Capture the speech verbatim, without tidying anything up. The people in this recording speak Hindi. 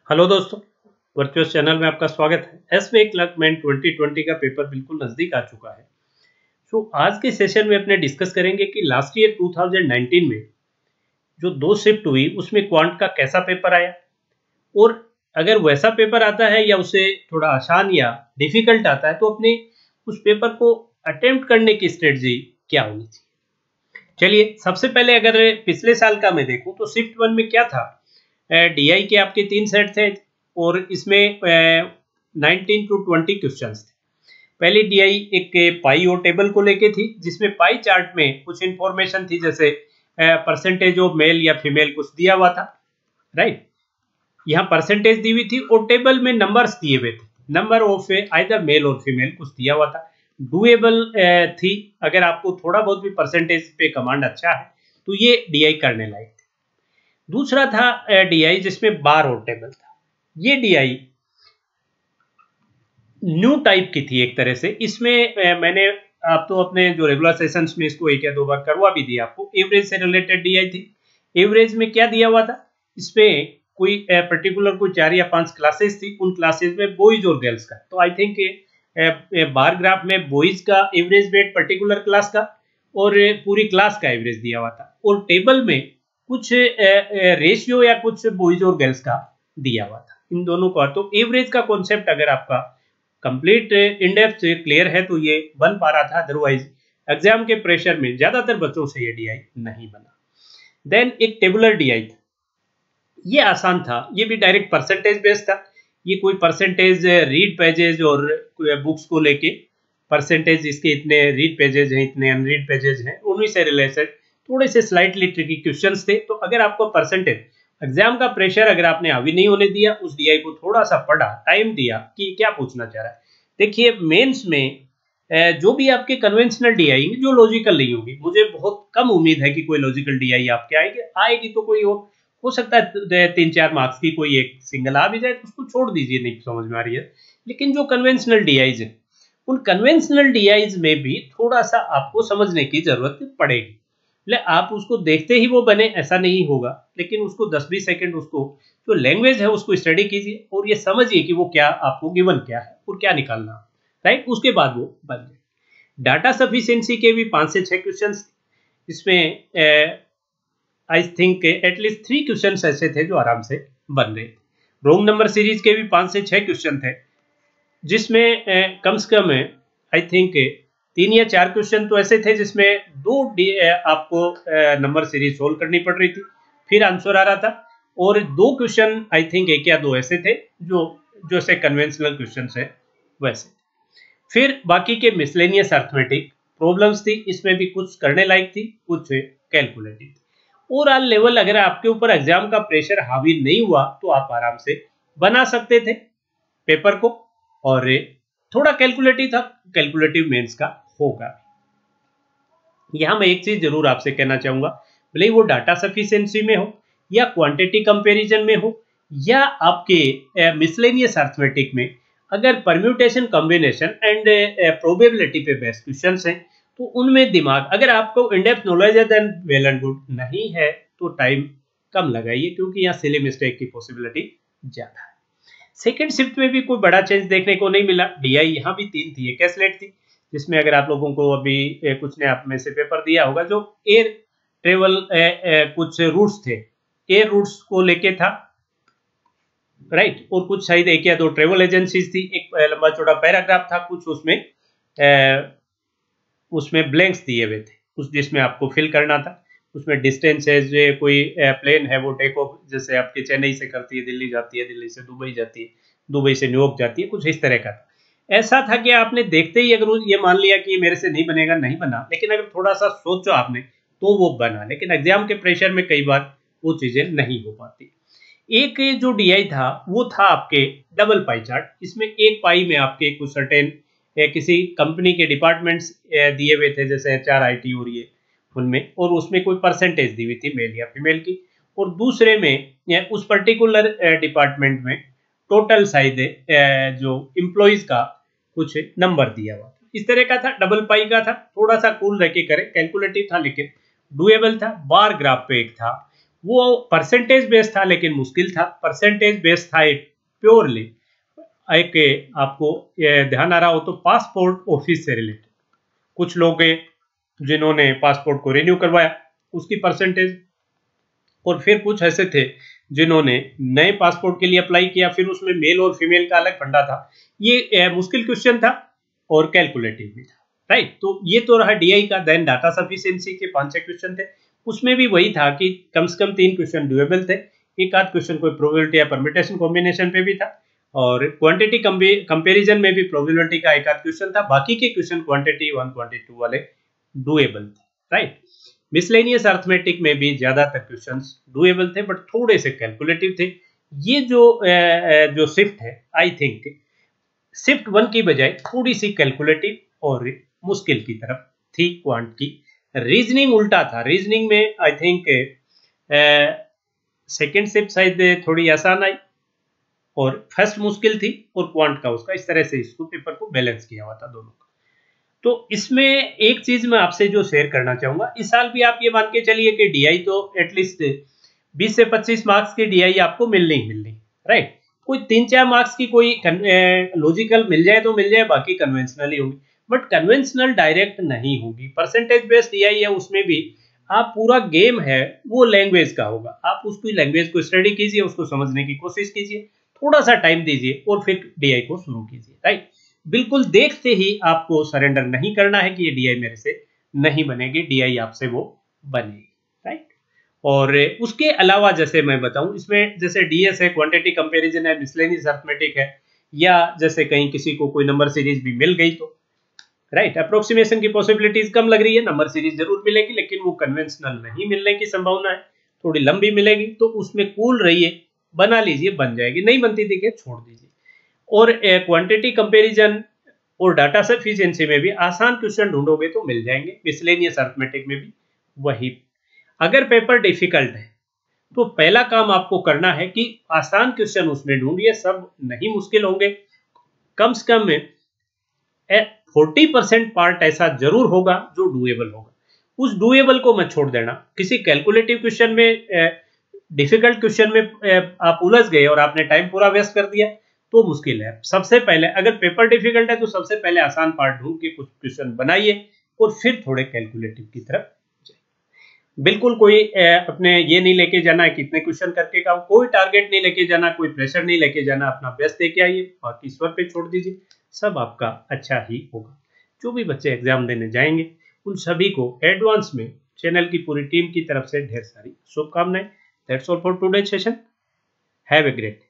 हेलो दोस्तों, वर्चुअस चैनल में आपका स्वागत है। एसबीआई क्लर्कमैन ट्वेंटी ट्वेंटी का पेपर बिल्कुल नज़दीक आ चुका है। तो आज के सेशन में अपने डिस्कस करेंगे कि last year two thousand nineteen में जो दो शिफ्ट हुई उसमें क्वांट का कैसा पेपर आया, और अगर वैसा पेपर आता है या उसे थोड़ा आसान या डिफिकल्ट आता है तो अपने उस पेपर को अटेम्प्ट करने की स्ट्रेटजी क्या होनी चाहिए। चलिए, सबसे पहले अगर पिछले साल का मैं देखूं तो शिफ्ट वन में क्या था। डीआई के आपके तीन सेट थे और इसमें नाइनटीन टू ट्वेंटी क्वेश्चंस थे। पहली डीआई एक पाई और टेबल को लेके थी, जिसमें पाई चार्ट में कुछ इंफॉर्मेशन थी, जैसे परसेंटेज ऑफ मेल या फीमेल कुछ दिया हुआ था, राइट। यहाँ परसेंटेज दी हुई थी और टेबल में नंबर्स दिए हुए थे, नंबर ऑफ आइदर मेल और फीमेल कुछ दिया हुआ था। डुएबल थी, अगर आपको थोड़ा बहुत भी परसेंटेज पे कमांड अच्छा है तो ये डीआई करने लायक थी। दूसरा था डीआई जिसमें बार और टेबल था। ये डीआई न्यू टाइप की थी एक तरह से। इसमें मैंने आप तो अपने जो रेगुलर सेशंस में इसको एक या दो बार करवा भी दिया आपको। एवरेज से रिलेटेड डीआई थी। एवरेज में क्या दिया हुआ था, इसमें कोई पर्टिकुलर कोई चार या पांच क्लासेस थी, उन क्लासेस में बॉयज और गर्ल्स का। तो आई थिंक बार ग्राफ में बॉयज का एवरेज वेट पर्टिकुलर क्लास का और पूरी क्लास का एवरेज दिया हुआ था, और टेबल में कुछ रेशियो या कुछ बॉयज और गर्ल्स का दिया हुआ था, इन दोनों का। तो एवरेज का कॉन्सेप्ट अगर आपका कंप्लीट इन डेप्थ क्लियर है तो ये बन पा रहा था, अदरवाइज एग्जाम के प्रेशर में ज्यादातर बच्चों से ये डीआई नहीं बना। देन एक टेबुलर डीआई था, ये आसान था, ये भी डायरेक्ट परसेंटेज बेस्ड था। ये कोई परसेंटेज रीड पेजेज और बुक्स को लेके परसेंटेज, इसके इतने रीड पेजेज हैं, इतने अनरीड पेजेज हैं, उन्हीं से रिलेटेड थोड़े से स्लाइटली ट्रिकी क्वेश्चंस थे। तो अगर आपको परसेंटेज एग्जाम का प्रेशर अगर आपने हावी नहीं होने दिया, उस डीआई को थोड़ा सा पढ़ा, टाइम दिया कि क्या पूछना चाह रहा है। देखिए, मेंस में जो भी आपके कन्वेंशनल डीआई जो लॉजिकल नहीं होगी, मुझे बहुत कम उम्मीद है कि कोई लॉजिकल डीआई आपके आएगी। आएगी तो कोई हो हो सकता है तीन चार मार्क्स की कोई एक सिंगल आ भी जाए, तो उसको छोड़ दीजिए, नहीं समझ में आ रही है। लेकिन जो कन्वेंशनल डीआईज है, उन कन्वेंशनल डीआईज में भी थोड़ा सा आपको समझने की जरूरत पड़ेगी। ले आप उसको देखते ही वो बने ऐसा नहीं होगा, लेकिन उसको दस बीस सेकंड उसको जो लैंग्वेज है उसको स्टडी कीजिए और ये समझिए कि वो क्या आपको गिवन क्या है और क्या निकालना, राइट। उसके बाद वो बन जाए। डाटा सफिशिएंसी के भी पांच से छह क्वेश्चन, इसमें I think at least three question ऐसे थे जो आराम से बन रहे थे। रोंग नंबर सीरीज के भी पांच से छह क्वेश्चन थे, जिसमें uh, कम से कम आई थिंक तीन या चार क्वेश्चन तो ऐसे थे जिसमें दो आपको नंबर सीरीज सोल्व करनी पड़ रही थी, फिर आंसर आ रहा था। और दो क्वेश्चन आई थिंक एक या दो ऐसे थे जो जो से कन्वेंशनल क्वेश्चन है वैसे। फिर बाकी के मिसलेनियस अर्थमेटिक प्रॉब्लम्स थी, इसमें भी कुछ करने लायक थी, कुछ कैलकुलेटिव थी। ओवरऑल लेवल अगर आपके ऊपर एग्जाम का प्रेशर हावी नहीं हुआ तो आप आराम से बना सकते थे पेपर को, और थोड़ा कैलकुलेटिव था, कैलकुलेटिव मेंस का होगा। यहां मैं एक चीज जरूर आपसे कहना चाहूंगा, भले वो डाटा सफिशिएंसी में हो या क्वांटिटी कंपैरिजन में हो या आपके मिसलेनियस अर्थमेटिक में, अगर परम्यूटेशन कॉम्बिनेशन एंड प्रोबेबिलिटी पे बेस्ड क्वेश्चंस हैं तो उनमें दिमाग, अगर आपको इन डेप्थ नॉलेज है देन वेल एंड गुड, नहीं है तो टाइम कम लगाइए, क्योंकि यहाँ सिली मिस्टेक की पॉसिबिलिटी ज्यादा है। सेकेंड शिफ्ट में भी कोई बड़ा चेंज देखने को नहीं मिला। डीआई यहाँ भी तीन थी, एक एस्लेट थी, जिसमें अगर आप लोगों को अभी कुछ ने आप में से पेपर दिया होगा, जो एयर ट्रेवल कुछ रूट्स थे, एयर रूट्स को लेके था, राइट। और कुछ शायद एक या दो ट्रेवल एजेंसीज थी, एक लंबा चौड़ा पैराग्राफ था, कुछ उसमें ए, उसमें ब्लैंक्स दिए हुए थे, उस जिसमें आपको फिल करना था। उसमें डिस्टेंस है, जो कोई प्लेन है वो टेक ऑफ जैसे आपके चेन्नई से करती है, दिल्ली जाती है, दिल्ली से दुबई जाती है, दुबई से न्यूयॉर्क जाती है, कुछ इस तरह का था। ऐसा था कि आपने देखते ही अगर ये मान लिया कि मेरे से नहीं बनेगा, नहीं बना, लेकिन अगर थोड़ा सा सोचो आपने तो वो बना। लेकिन एग्जाम के प्रेशर में कई बार वो चीजें नहीं हो पाती। एक जो डीआई था वो था आपके डबल पाई चार्ट। इसमें एक पाई में आपके कुछ सर्टेन किसी कंपनी के डिपार्टमेंट्स दिए हुए थे, जैसे एचआर, आईटी और ये उनमें, और उसमें कोई परसेंटेज दी हुई थी मेल या फीमेल की, और दूसरे में उस पर्टिकुलर डिपार्टमेंट में टोटल साइज जो एम्प्लॉइज का कुछ नंबर दिया हुआ था। इस तरह का था, डबल पाई का था, थोड़ा सा कूल रह के करें, कैलकुलेटिव था लेकिन डुएबल था। बार ग्राफ पे एक था, वो परसेंटेज बेस्ड था लेकिन मुश्किल था। परसेंटेज बेस्ड था एक प्योरली एक आपको ध्यान आ रहा हो तो पासपोर्ट ऑफिस से रिलेटेड। कुछ लोग जिन्होंने पासपोर्ट को रिन्यू करवाया उसकी परसेंटेज, और फिर कुछ ऐसे थे जिन्होंने नए पासपोर्ट के लिए अप्लाई किया, फिर उसमें मेल और फीमेल का अलग फंडा था। ये मुश्किल क्वेश्चन था और कैलकुलेटिव भी था, राइट। तो ये तो रहा डीआई का। देन डाटा सफिशिएंसी के पांच छह क्वेश्चन थे, उसमें भी वही था कि कम से कम तीन क्वेश्चन डुएबल थे, एक आध क्वेश्चन कोई प्रोबेबिलिटी या परम्यूटेशन कॉम्बिनेशन पे भी था, और क्वांटिटी कंपैरिजन में भी प्रोबेबिलिटी का एक आध क्वेश्चन था। बाकी के question quantity one quantity two वाले डुएबल थे, राइट। मिसलेनियस अर्थमेटिक में भी ज्यादातर क्वेश्चंस डुएबल थे बट थोड़े से कैलकुलेटिव थे। ये जो जो शिफ्ट है, आई थिंक शिफ्ट वन की बजाय थोड़ी सी कैलकुलेटिव और मुश्किल की तरफ थी क्वांट की। रीजनिंग उल्टा था। रीजनिंग में आई थिंक सेकेंड शिफ्ट शायद थोड़ी आसान आई और फर्स्ट मुश्किल थी, और क्वांट का उसका इस तरह से इसको पेपर को बैलेंस किया हुआ था दोनों का। तो इसमें एक चीज मैं आपसे जो शेयर करना चाहूंगा, इस साल भी आप ये मान के चलिए कि डीआई तो एटलीस्ट बीस से पच्चीस मार्क्स की डीआई आपको मिलनी ही मिलनी, राइट। कोई तीन चार मार्क्स की कोई लॉजिकल मिल जाए तो मिल जाए, बाकी कन्वेंशनल ही होगी, बट कन्वेंशनल डायरेक्ट नहीं होगी। परसेंटेज बेस्ड डीआई है, उसमें भी आप पूरा गेम है वो लैंग्वेज का होगा। आप उसकी लैंग्वेज को स्टडी कीजिए, उसको समझने की कोशिश कीजिए, थोड़ा सा टाइम दीजिए और फिर डीआई को शुरू कीजिए, राइट। बिल्कुल देखते ही आपको सरेंडर नहीं करना है कि ये डीआई मेरे से नहीं बनेगी, डीआई आपसे वो बनेगी, राइट। और उसके अलावा जैसे मैं बताऊं, इसमें जैसे डीएस है, क्वांटिटी कंपैरिजन है, मिसलेनियस अरिथमेटिक है, या जैसे कहीं किसी को कोई नंबर सीरीज भी मिल गई तो, राइट, अप्रोक्सीमेशन की पॉसिबिलिटीज कम लग रही है, नंबर सीरीज जरूर मिलेगी लेकिन वो कन्वेंशनल नहीं मिलने की संभावना है, थोड़ी लंबी मिलेगी, तो उसमें कूल रहिए, बना लीजिए, बन जाएगी, नहीं बनती देखिए छोड़ दीजिए। और क्वांटिटी कंपैरिजन और डाटा सफिशिएंसी में भी आसान क्वेश्चन ढूंढोगे तो मिल जाएंगे, मिसलेनियस अरिथमेटिक में भी वही। अगर पेपर डिफिकल्ट है तो पहला काम आपको करना है कि आसान क्वेश्चन उसमें ढूंढिए, सब नहीं मुश्किल होंगे, कम से कम फोर्टी परसेंट पार्ट ऐसा जरूर होगा जो डुएबल होगा। उस डुएबल को मत छोड़ देना। किसी कैलकुलेटिव क्वेश्चन में, डिफिकल्ट क्वेश्चन में आप उलझ गए और आपने टाइम पूरा वेस्ट कर दिया तो मुश्किल है। सबसे पहले अगर पेपर डिफिकल्ट है तो सबसे पहले आसान पार्ट ढूंढ के कुछ क्वेश्चन बनाइए और फिर थोड़े कैलकुलेटिव की तरफ जाइए। बिल्कुल कोई अपने ये नहीं लेके जाना है कितने क्वेश्चन करके का, कोई टारगेट नहीं लेके जाना, कोई प्रेशर नहीं लेके जाना, अपना बेस्ट देके आइए, बाकी ईश्वर पे छोड़ दीजिए, सब आपका अच्छा ही होगा। जो भी बच्चे एग्जाम देने जाएंगे उन सभी को एडवांस में चैनल की पूरी टीम की तरफ से ढेर सारी शुभकामनाएं। That's all for today session. Have a great